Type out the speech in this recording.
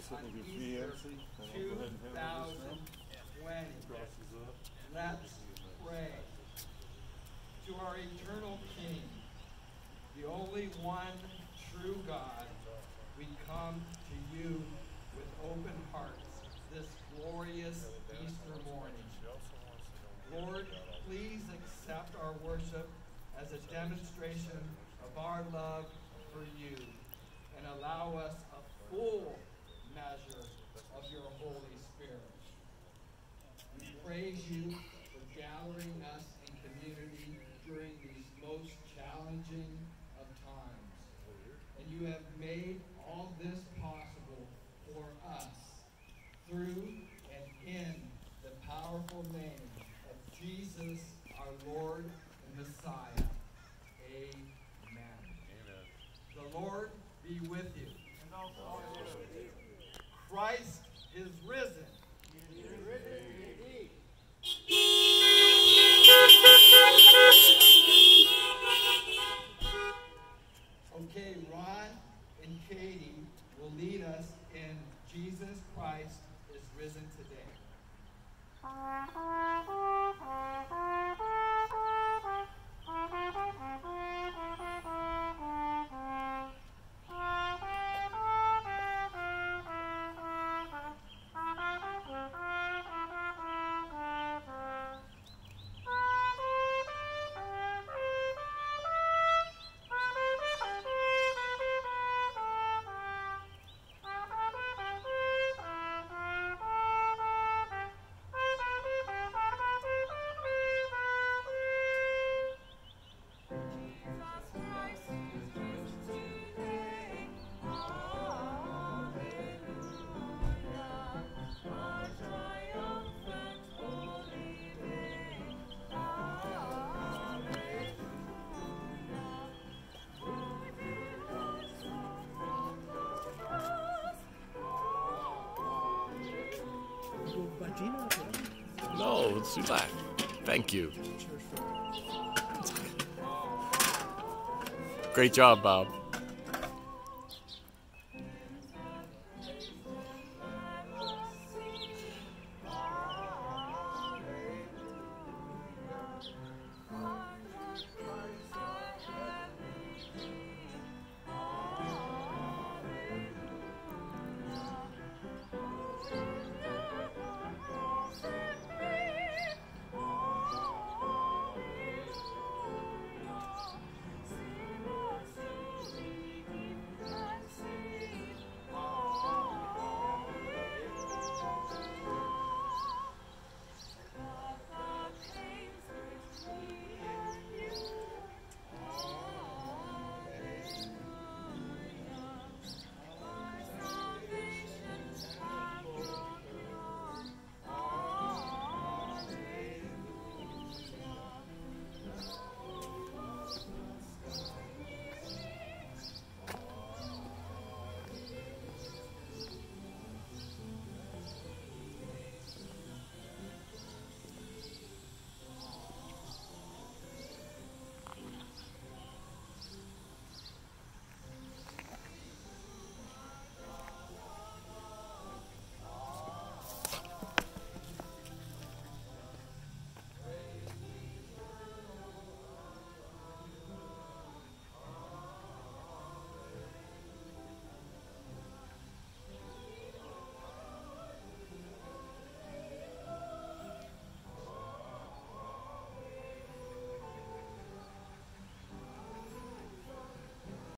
on Easter 2020. Let's pray. To our eternal King, the only one true God, we come to you with open hearts this glorious Easter morning. Lord, please accept our worship as a demonstration of our love for you and allow us a full measure of your Holy Spirit. We praise you for gathering us in community during these most challenging of times. And you have made all this possible for us through and in the powerful name of Jesus, our Lord and Messiah. Amen. Amen. The Lord be with you. And also with you. Christ is risen. He is risen indeed. Okay, Ron and Katie will lead us in Jesus Christ is risen today. No, let's do that. Thank you. Great job, Bob.